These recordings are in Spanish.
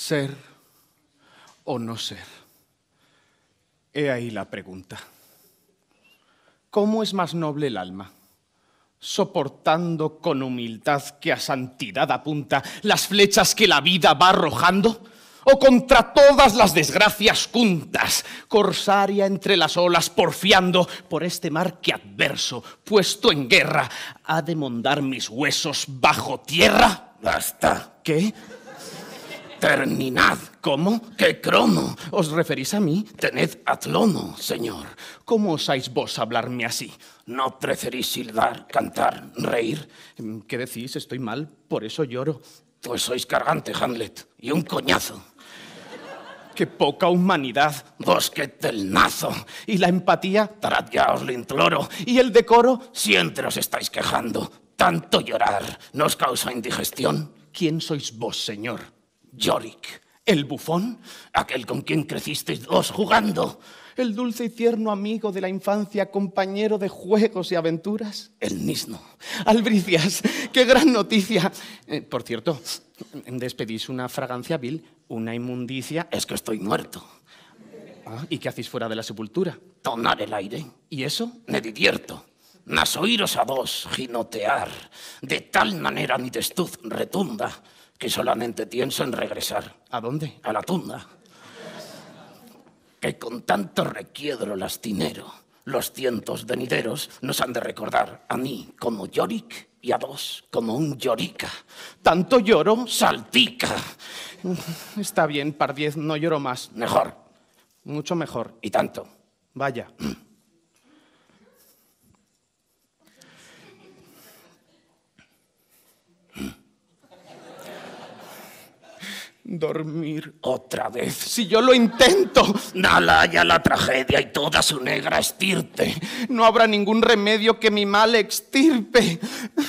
¿Ser o no ser? He ahí la pregunta. ¿Cómo es más noble el alma? ¿Soportando con humildad que a santidad apunta las flechas que la vida va arrojando? ¿O contra todas las desgracias juntas, corsaria entre las olas, porfiando por este mar que adverso, puesto en guerra, ha de mondar mis huesos bajo tierra? Basta. ¿Qué? Terminad. ¿Cómo? ¿Qué crono? ¿Os referís a mí? Tened atlono, señor. ¿Cómo osáis vos hablarme así? ¿No preferís silbar, cantar, reír? ¿Qué decís? Estoy mal, por eso lloro. Pues sois cargante, Hamlet, y un coñazo. ¡Qué poca humanidad! Bosquet del nazo. ¿Y la empatía? Tarad ya, os lo imploro. ¿Y el decoro? Siempre os estáis quejando. Tanto llorar, ¿no os causa indigestión? ¿Quién sois vos, señor? Yorick. ¿El bufón? Aquel con quien crecisteis dos jugando. ¿El dulce y tierno amigo de la infancia, compañero de juegos y aventuras? El mismo. Albricias, qué gran noticia. Por cierto, despedís una fragancia vil, una inmundicia. Es que estoy muerto. ¿Y qué hacéis fuera de la sepultura? Tonar el aire. ¿Y eso? Me divierto. Nas oíros a dos ginotear. De tal manera mi testuz retunda que solamente pienso en regresar. ¿A dónde? A la tunda. Que con tanto requiebro lastimero, los cientos venideros nos han de recordar a mí como Yorick y a vos como un Yorica. ¿Tanto lloro? ¡Salpica! Está bien, Pardiez, no lloro más. Mejor. Mucho mejor. Y tanto. Vaya. Dormir otra vez. Si yo lo intento. Nala haya la tragedia y toda su negra estirpe. No habrá ningún remedio que mi mal extirpe.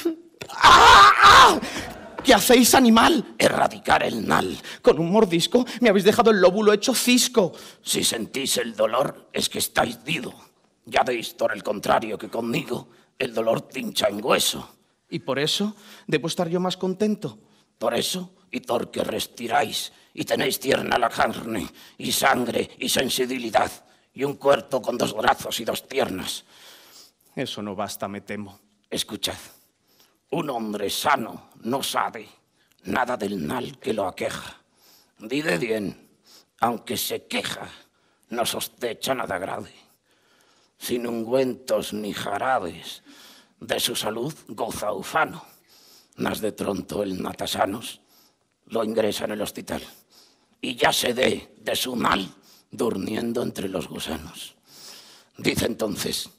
¡Ah! ¿Qué hacéis, animal? Erradicar el mal. Con un mordisco me habéis dejado el lóbulo hecho cisco. Si sentís el dolor, es que estáis dido. Ya veis, por el contrario, que conmigo el dolor tincha en hueso. ¿Y por eso debo estar yo más contento? Por eso, y porque respiráis, y tenéis tierna la carne, y sangre, y sensibilidad, y un cuerpo con dos brazos y dos piernas. Eso no basta, me temo. Escuchad, un hombre sano no sabe nada del mal que lo aqueja. Dide bien, aunque se queja, no sospecha nada grave. Sin ungüentos ni jarabes, de su salud goza ufano. Nas de tronto el natasanos lo ingresa en el hospital y ya se de su mal durmiendo entre los gusanos. Dice entonces,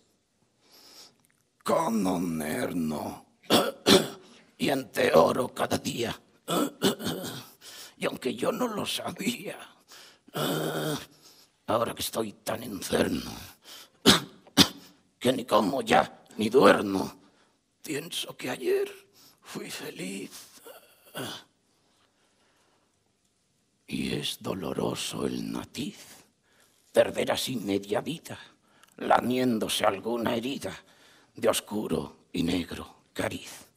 cononerno y ante oro cada día. Y aunque yo no lo sabía, ahora que estoy tan enfermo, que ni como ya ni duermo, pienso que ayer fui feliz. Y es doloroso el natiz perder así media vida, lamiéndose alguna herida de oscuro y negro cariz.